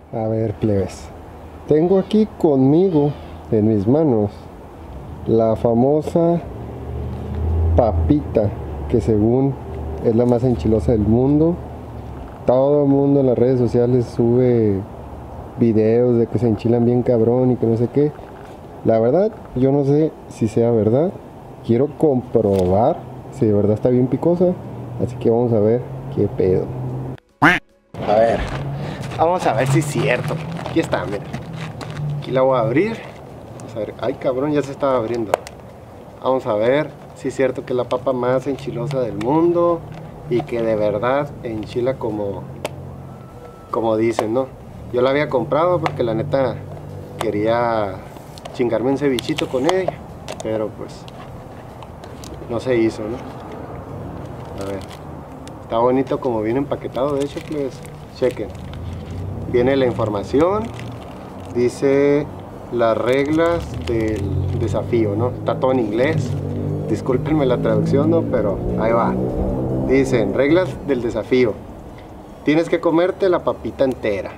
A ver, plebes. Tengo aquí conmigo, en mis manos, la famosa papita, que según es la más enchilosa del mundo. Todo el mundo en las redes sociales sube videos de que se enchilan bien cabrón y que no sé qué. La verdad, yo no sé si sea verdad. Quiero comprobar si de verdad está bien picosa. Así que vamos a ver qué pedo. A ver, vamos a ver si es cierto. Aquí está, mira. Aquí la voy a abrir. Vamos a ver. Ay, cabrón, ya se estaba abriendo. Vamos a ver si es cierto que es la papa más enchilosa del mundo y que de verdad enchila como dicen, ¿no? Yo la había comprado porque la neta quería chingarme un cevichito con ella, pero pues no se hizo, ¿no? A ver, está bonito como viene empaquetado, de hecho, pues chequen. Viene la información, dice las reglas del desafío, ¿no? Está todo en inglés, discúlpenme la traducción, ¿no? Pero ahí va. Dicen, reglas del desafío. Tienes que comerte la papita entera.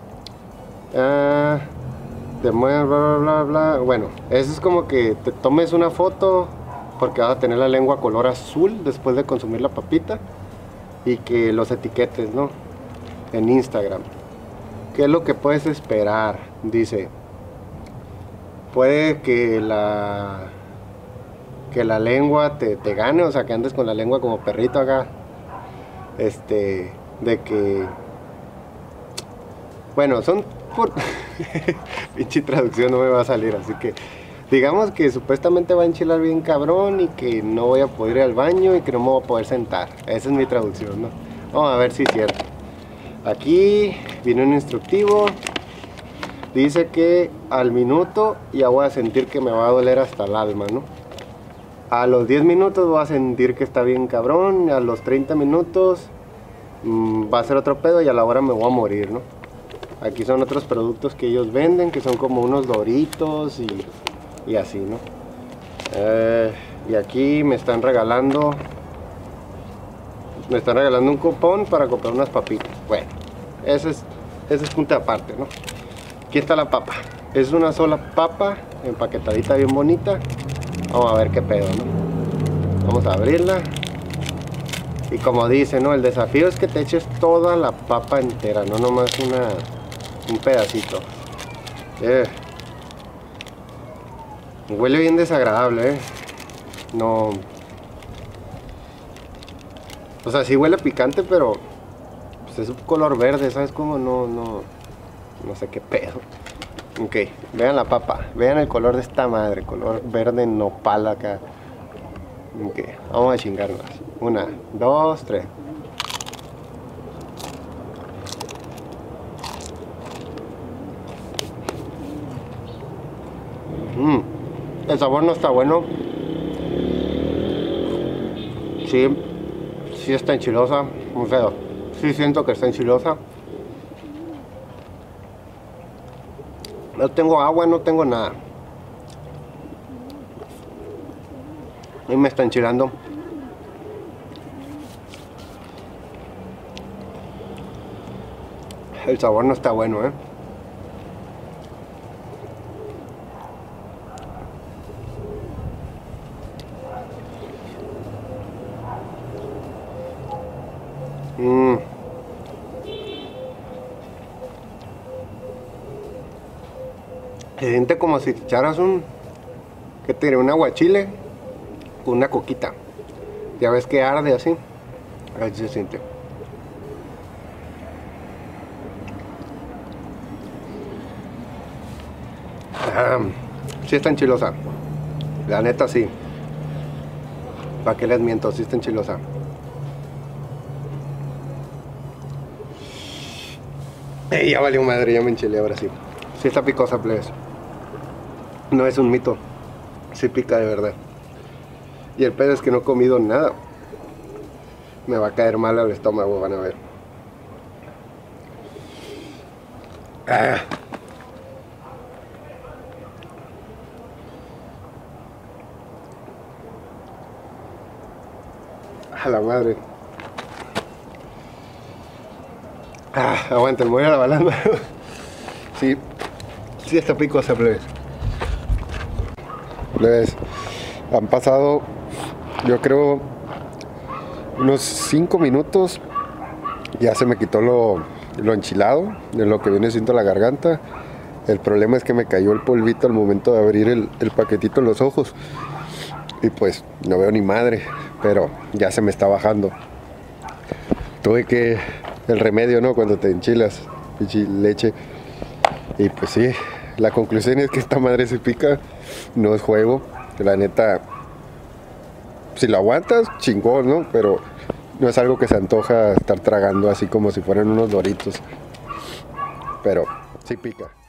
Bla, bla, bla, bla. Bueno, eso es como que te tomes una foto porque vas a tener la lengua color azul después de consumir la papita y que los etiquetes, ¿no? En Instagram. ¿Qué es lo que puedes esperar? Dice, puede que la lengua te gane, o sea, que andes con la lengua como perrito acá. De que... Bueno, son por... pinche traducción no me va a salir, así que... Digamos que supuestamente va a enchilar bien cabrón y que no voy a poder ir al baño y que no me voy a poder sentar. Esa es mi traducción, ¿no? Vamos a ver si es cierto. Aquí viene un instructivo. Dice que al minuto ya voy a sentir que me va a doler hasta el alma, ¿no? A los 10 minutos voy a sentir que está bien cabrón. A los 30 minutos va a ser otro pedo y a la hora me voy a morir, ¿no? Aquí son otros productos que ellos venden, que son como unos Doritos y así, ¿no? Y aquí me están regalando un cupón para comprar unas papitas. Bueno, ese es punto aparte, ¿no? Aquí está la papa. Es una sola papa empaquetadita bien bonita. Vamos a ver qué pedo, ¿no? Vamos a abrirla. Y como dice, ¿no? El desafío es que te eches toda la papa entera, no nomás un pedacito. Huele bien desagradable, No... O sea, sí huele picante, pero pues es un color verde, ¿sabes cómo? No sé qué pedo. Ok, vean la papa, vean el color de esta madre, color verde nopal acá. Ok, vamos a chingarnos. 1, 2, 3. El sabor no está bueno. Sí está enchilosa, muy feo. Sí siento que está enchilosa. No tengo agua, no tengo nada. Y me está enchilando. El sabor no está bueno, Se siente como si te echaras ¿qué te diré? Un aguachile con una coquita. Ya ves que arde así. Así se siente. Sí está enchilosa. La neta sí. ¿Para qué les miento? Sí está enchilosa. Ya valió madre, ya me enchilé ahora sí. Sí está picosa, please. No es un mito. Sí pica de verdad. Y el pedo es que no he comido nada. Me va a caer mal al estómago, van a ver. A la madre. Aguanten, me voy a la balanza. Sí, sí está picosa, plebes. Plebes, han pasado, yo creo, unos 5 minutos. Ya se me quitó lo enchilado, de lo que viene siendo la garganta. El problema es que me cayó el polvito al momento de abrir el paquetito en los ojos. Y pues no veo ni madre, pero ya se me está bajando. Tuve que... el remedio, ¿no? Cuando te enchilas, pinche leche. Y pues sí, la conclusión es que esta madre se pica, no es juego. La neta, si lo aguantas, chingón, ¿no? Pero no es algo que se antoja estar tragando así como si fueran unos Doritos. Pero sí pica.